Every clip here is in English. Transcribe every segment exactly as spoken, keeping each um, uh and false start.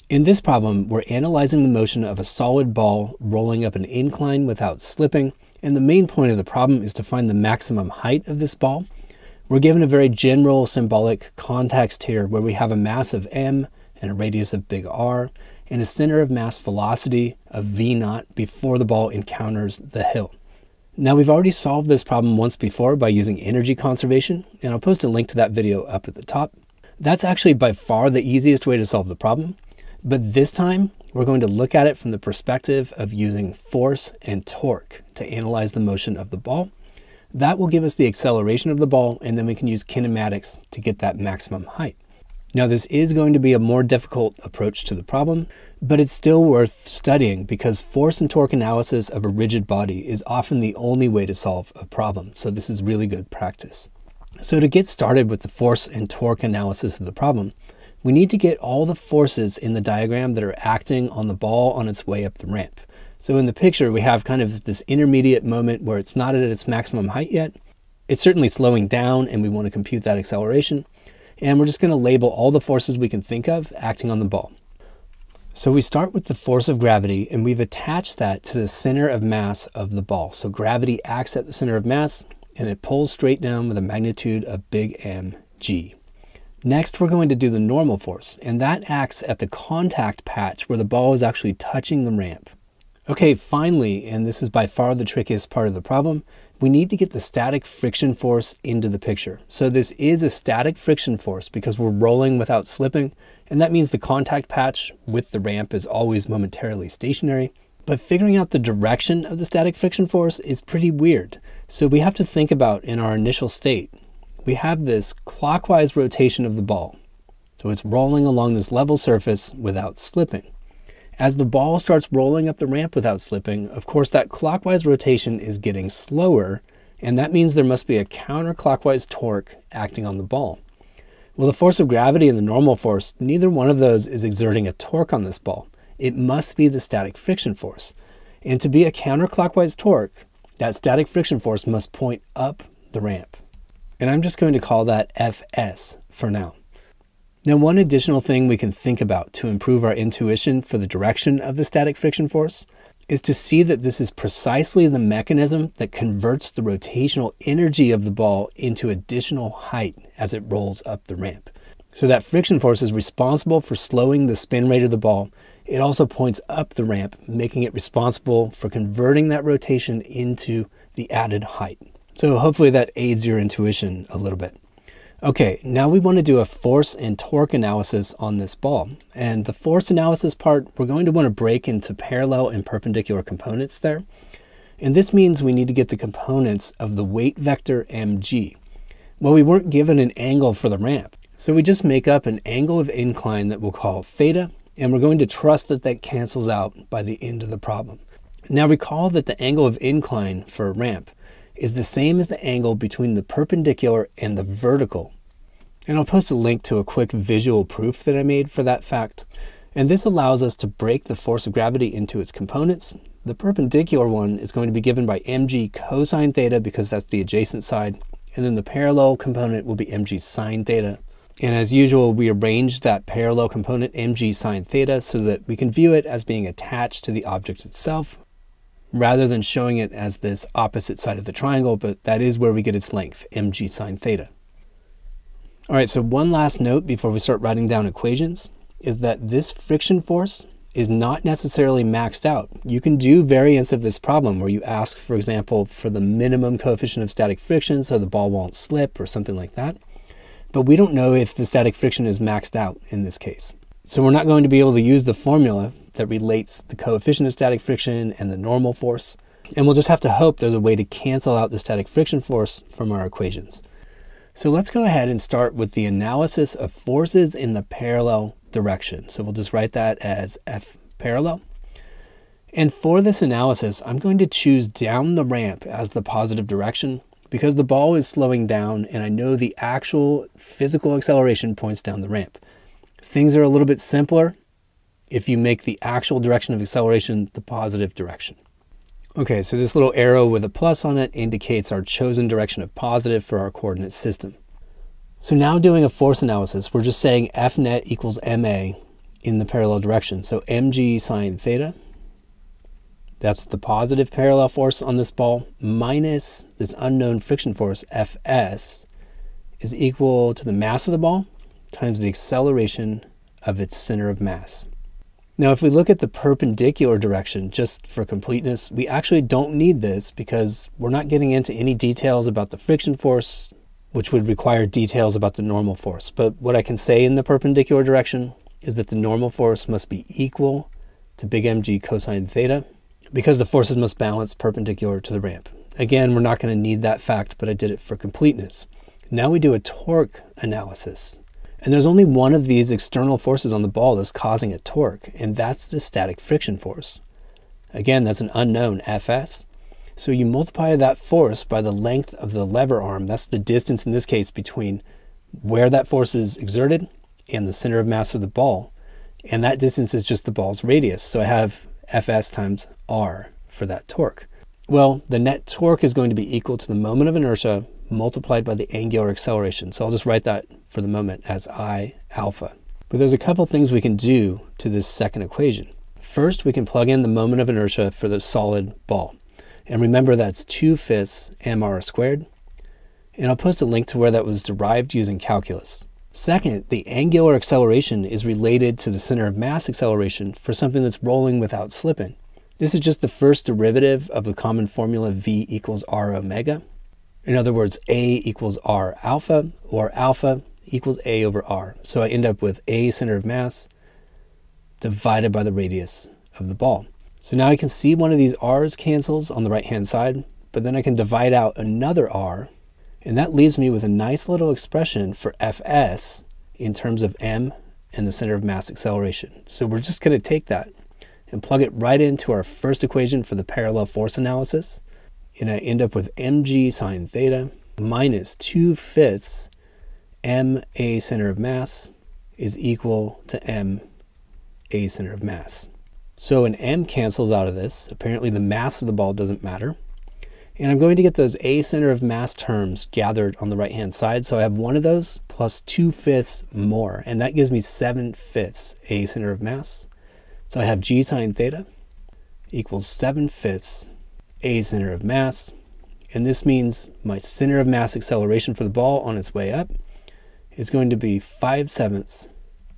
In this problem, we're analyzing the motion of a solid ball rolling up an incline without slipping, and the main point of the problem is to find the maximum height of this ball. We're given a very general symbolic context here where we have a mass of m and a radius of big R and a center of mass velocity of v naught before the ball encounters the hill. Now, we've already solved this problem once before by using energy conservation, and I'll post a link to that video up at the top. That's actually by far the easiest way to solve the problem. But this time, we're going to look at it from the perspective of using force and torque to analyze the motion of the ball. That will give us the acceleration of the ball, and then we can use kinematics to get that maximum height. Now, this is going to be a more difficult approach to the problem, but it's still worth studying because force and torque analysis of a rigid body is often the only way to solve a problem. So this is really good practice. So to get started with the force and torque analysis of the problem, we need to get all the forces in the diagram that are acting on the ball on its way up the ramp. So in the picture, we have kind of this intermediate moment where it's not at its maximum height yet. It's certainly slowing down, and we want to compute that acceleration. And we're just going to label all the forces we can think of acting on the ball. So we start with the force of gravity, and we've attached that to the center of mass of the ball. So gravity acts at the center of mass, and it pulls straight down with a magnitude of big M G. Next, we're going to do the normal force, and that acts at the contact patch where the ball is actually touching the ramp. Okay, finally, and this is by far the trickiest part of the problem, we need to get the static friction force into the picture. So this is a static friction force because we're rolling without slipping, and that means the contact patch with the ramp is always momentarily stationary. But figuring out the direction of the static friction force is pretty weird. So we have to think about in our initial state, we have this clockwise rotation of the ball. So it's rolling along this level surface without slipping. As the ball starts rolling up the ramp without slipping, of course that clockwise rotation is getting slower, and that means there must be a counterclockwise torque acting on the ball. Well, the force of gravity and the normal force, neither one of those is exerting a torque on this ball. It must be the static friction force. And to be a counterclockwise torque, that static friction force must point up the ramp. And I'm just going to call that F S for now. Now, one additional thing we can think about to improve our intuition for the direction of the static friction force is to see that this is precisely the mechanism that converts the rotational energy of the ball into additional height as it rolls up the ramp. So that friction force is responsible for slowing the spin rate of the ball. It also points up the ramp, making it responsible for converting that rotation into the added height. So hopefully that aids your intuition a little bit. Okay, now we want to do a force and torque analysis on this ball. And the force analysis part, we're going to want to break into parallel and perpendicular components there. And this means we need to get the components of the weight vector mg. Well, we weren't given an angle for the ramp, so we just make up an angle of incline that we'll call theta, and we're going to trust that that cancels out by the end of the problem. Now recall that the angle of incline for a ramp is the same as the angle between the perpendicular and the vertical. And I'll post a link to a quick visual proof that I made for that fact. And this allows us to break the force of gravity into its components. The perpendicular one is going to be given by mg cosine theta because that's the adjacent side. And then the parallel component will be mg sine theta. And as usual, we arrange that parallel component mg sine theta so that we can view it as being attached to the object itself, rather than showing it as this opposite side of the triangle, but that is where we get its length, mg sine theta. All right, so one last note before we start writing down equations is that this friction force is not necessarily maxed out. You can do variants of this problem where you ask, for example, for the minimum coefficient of static friction so the ball won't slip or something like that. But we don't know if the static friction is maxed out in this case. So we're not going to be able to use the formula that relates the coefficient of static friction and the normal force. And we'll just have to hope there's a way to cancel out the static friction force from our equations. So let's go ahead and start with the analysis of forces in the parallel direction. So we'll just write that as F parallel. And for this analysis, I'm going to choose down the ramp as the positive direction because the ball is slowing down and I know the actual physical acceleration points down the ramp. Things are a little bit simpler if you make the actual direction of acceleration the positive direction. Okay, so this little arrow with a plus on it indicates our chosen direction of positive for our coordinate system. So now doing a force analysis, we're just saying F net equals ma in the parallel direction. So mg sine theta, that's the positive parallel force on this ball, minus this unknown friction force, Fs, is equal to the mass of the ball times the acceleration of its center of mass. Now, if we look at the perpendicular direction, just for completeness, we actually don't need this because we're not getting into any details about the friction force, which would require details about the normal force. But what I can say in the perpendicular direction is that the normal force must be equal to big mg cosine theta because the forces must balance perpendicular to the ramp. Again, we're not going to need that fact, but I did it for completeness. Now we do a torque analysis. And there's only one of these external forces on the ball that's causing a torque, and that's the static friction force. Again, that's an unknown, Fs. So you multiply that force by the length of the lever arm. That's the distance in this case between where that force is exerted and the center of mass of the ball. And that distance is just the ball's radius. So I have Fs times r for that torque. Well, the net torque is going to be equal to the moment of inertia multiplied by the angular acceleration. So I'll just write that for the moment as I alpha. But there's a couple things we can do to this second equation. First, we can plug in the moment of inertia for the solid ball. And remember, that's two fifths mr squared. And I'll post a link to where that was derived using calculus. Second, the angular acceleration is related to the center of mass acceleration for something that's rolling without slipping. This is just the first derivative of the common formula V equals R omega. In other words, A equals R alpha, or alpha equals A over R. So I end up with A center of mass divided by the radius of the ball. So now I can see one of these R's cancels on the right-hand side, but then I can divide out another R, and that leaves me with a nice little expression for Fs in terms of m and the center of mass acceleration. So we're just going to take that and plug it right into our first equation for the parallel force analysis. And I end up with mg sine theta minus two fifths m a center of mass is equal to m a center of mass. So an m cancels out of this. Apparently the mass of the ball doesn't matter. And I'm going to get those a center of mass terms gathered on the right hand side. So I have one of those plus two fifths more, and that gives me seven fifths a center of mass. So I have g sine theta equals seven fifths a center of mass, and this means my center of mass acceleration for the ball on its way up is going to be five sevenths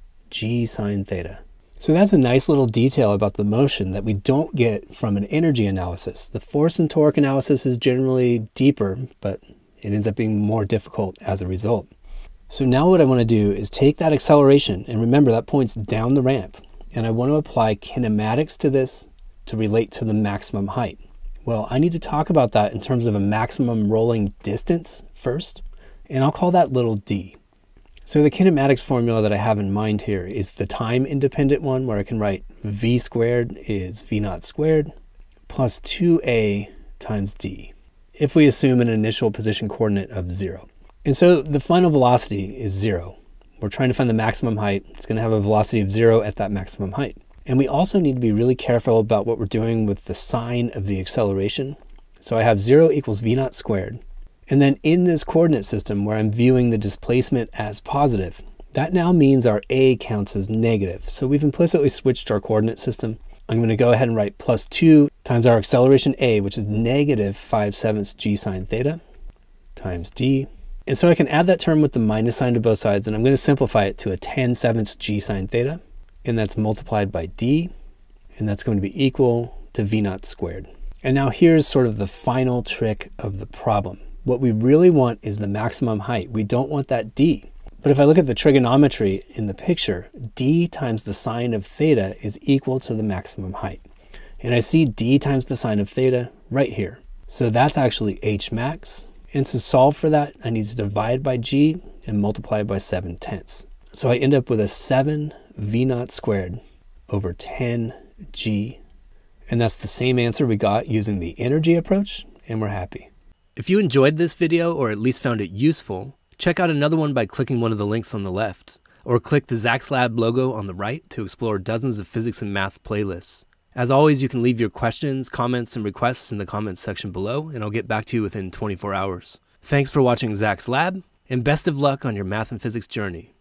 g sine theta. So that's a nice little detail about the motion that we don't get from an energy analysis. The force and torque analysis is generally deeper, but it ends up being more difficult as a result. So now what I want to do is take that acceleration, and remember that points down the ramp, and I want to apply kinematics to this to relate to the maximum height. Well, I need to talk about that in terms of a maximum rolling distance first, and I'll call that little d. So the kinematics formula that I have in mind here is the time independent one, where I can write v squared is v naught squared plus two a times d, if we assume an initial position coordinate of zero. And so the final velocity is zero. We're trying to find the maximum height. It's going to have a velocity of zero at that maximum height. And we also need to be really careful about what we're doing with the sign of the acceleration. So I have zero equals v naught squared. And then in this coordinate system where I'm viewing the displacement as positive, that now means our a counts as negative. So we've implicitly switched our coordinate system. I'm going to go ahead and write plus two times our acceleration a, which is negative five sevenths g sine theta times d. And so I can add that term with the minus sign to both sides, and I'm going to simplify it to a ten sevenths g sine theta. And that's multiplied by d, and that's going to be equal to v naught squared. And now here's sort of the final trick of the problem. What we really want is the maximum height. We don't want that d. But if I look at the trigonometry in the picture, d times the sine of theta is equal to the maximum height. And I see d times the sine of theta right here. So that's actually h max. And to solve for that, I need to divide by g and multiply by seven tenths. So I end up with a seven v naught squared over ten g. And that's the same answer we got using the energy approach, and we're happy. If you enjoyed this video, or at least found it useful, check out another one by clicking one of the links on the left, or click the Zach's Lab logo on the right to explore dozens of physics and math playlists. As always, you can leave your questions, comments, and requests in the comments section below, and I'll get back to you within twenty-four hours. Thanks for watching Zach's Lab, and best of luck on your math and physics journey.